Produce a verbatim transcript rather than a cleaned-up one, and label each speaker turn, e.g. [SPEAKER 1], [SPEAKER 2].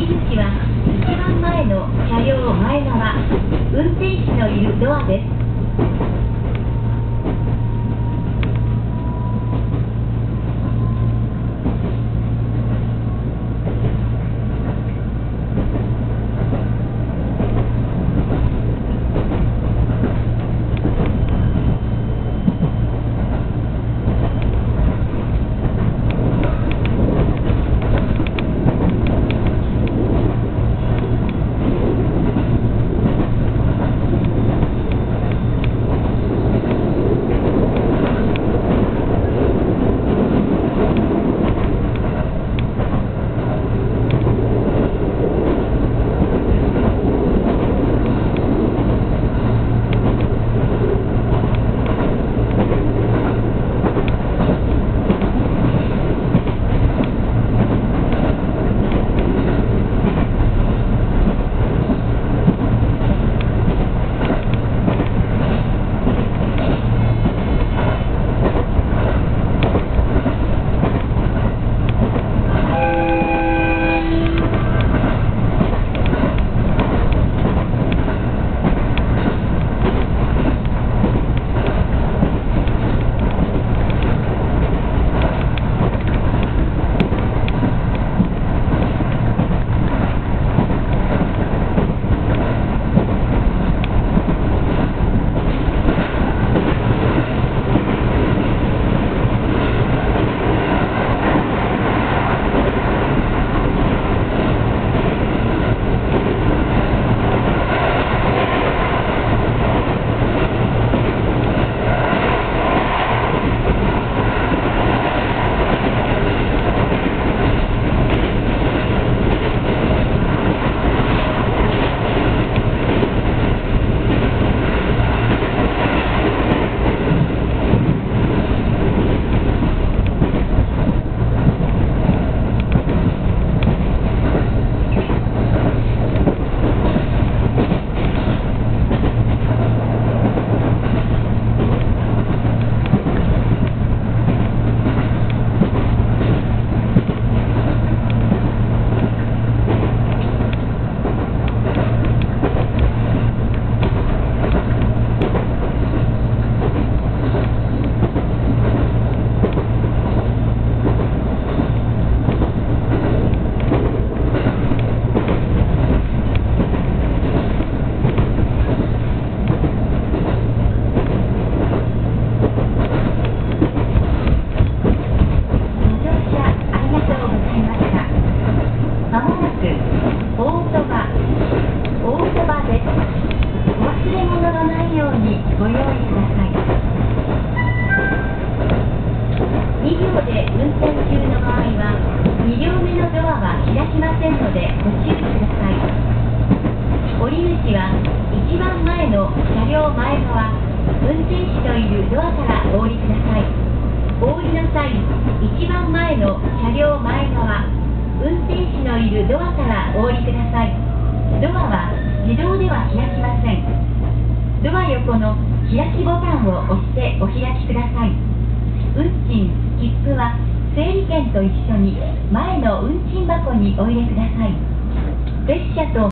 [SPEAKER 1] 口は一番前の車両前側、運転士のいるドアです。ご用意ください。にびょうで運転中の場合はに両目のドアは開きませんのでご注意ください。降り口は一番前の車両前側、運転士のいるドアからお降りください。お降りの際、一番前の車両前側、運転士のいるドアからお降りください。ドアは自動では開きません。ドア横の開きボタンを押してお開きください。運賃、切符は整理券と一緒に前の運賃箱にお入れください。列車と